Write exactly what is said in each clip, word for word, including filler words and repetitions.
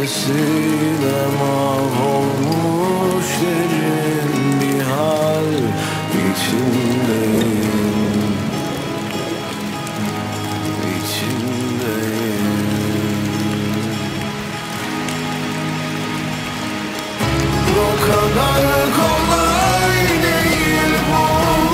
gölgesine mahvolmuş derin bir hal içindeyim, içindeyim. O kadar kolay değil bu,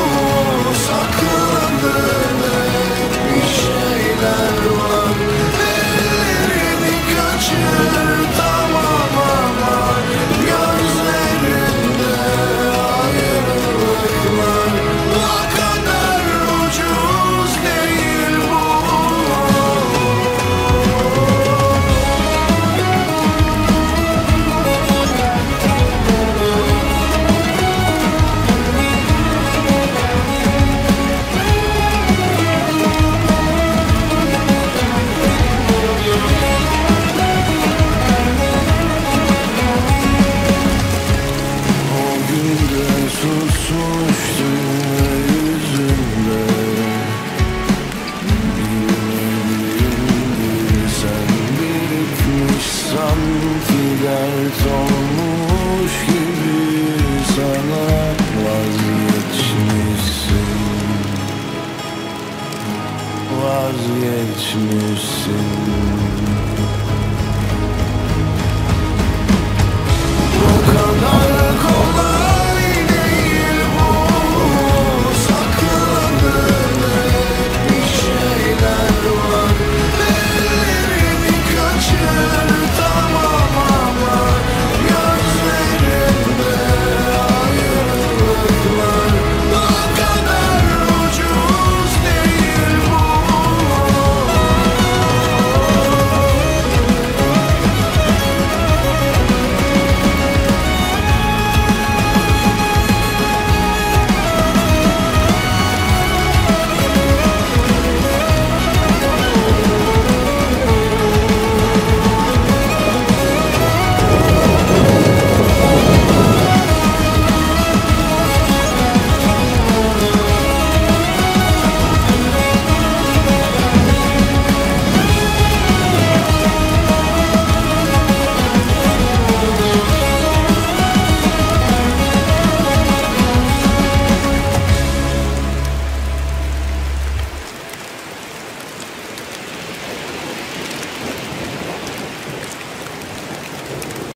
sakladığın bir şeyler var. Ellerini kaçır tamam ama gözlerinde ayrılıklar. O kadar ucuz değil bu. Susmuştum yüzünde, bilmediğimdir sen birikmiş sanki dert olmuş gibi. Sana vazgeçmişsin, vazgeçmişsin.